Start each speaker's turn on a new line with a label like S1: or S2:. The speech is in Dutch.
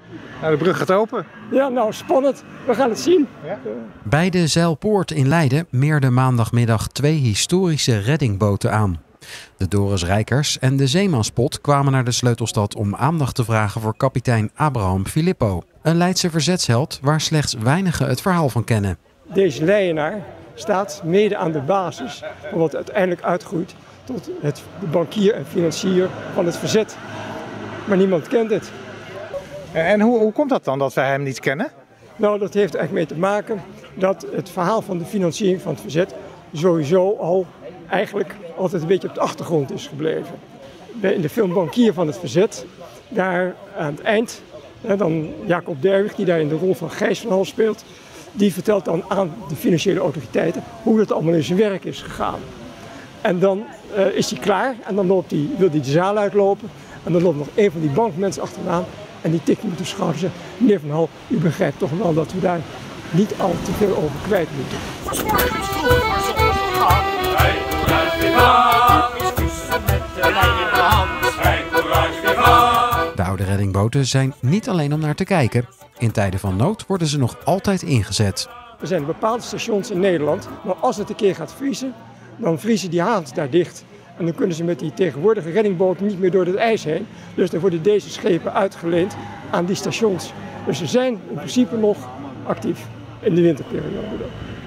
S1: Nou, de brug gaat open.
S2: Ja, nou spannend. We gaan het zien.
S1: Ja.
S3: Bij de Zijlpoort in Leiden meerden maandagmiddag 2 historische reddingboten aan. De Doris Rijkers en de Zeemanspot kwamen naar de Sleutelstad om aandacht te vragen voor kapitein Abraham Filippo. Een Leidse verzetsheld waar slechts weinigen het verhaal van kennen.
S2: Deze Leidenaar staat mede aan de basis van wat uiteindelijk uitgroeit tot de bankier en financier van het verzet. Maar niemand kent het.
S1: En hoe komt dat dan dat wij hem niet kennen?
S2: Nou, dat heeft eigenlijk mee te maken dat het verhaal van de financiering van het verzet sowieso al eigenlijk altijd een beetje op de achtergrond is gebleven. In de film Bankier van het Verzet, daar aan het eind, dan Jacob Derwig, die daar in de rol van Gijs van Hal speelt, die vertelt dan aan de financiële autoriteiten hoe dat allemaal in zijn werk is gegaan. En dan is hij klaar en dan wil hij de zaal uitlopen en dan loopt nog een van die bankmensen achteraan en die tikt hem op de schouder en zegt: meneer Van Hal, u begrijpt toch wel dat we daar niet al te veel over kwijt moeten.
S3: De oude reddingboten zijn niet alleen om naar te kijken. In tijden van nood worden ze nog altijd ingezet.
S2: Er zijn bepaalde stations in Nederland, maar als het een keer gaat vriezen, dan vriezen die havens daar dicht. En dan kunnen ze met die tegenwoordige reddingboten niet meer door het ijs heen. Dus dan worden deze schepen uitgeleend aan die stations. Dus ze zijn in principe nog actief in de winterperiode.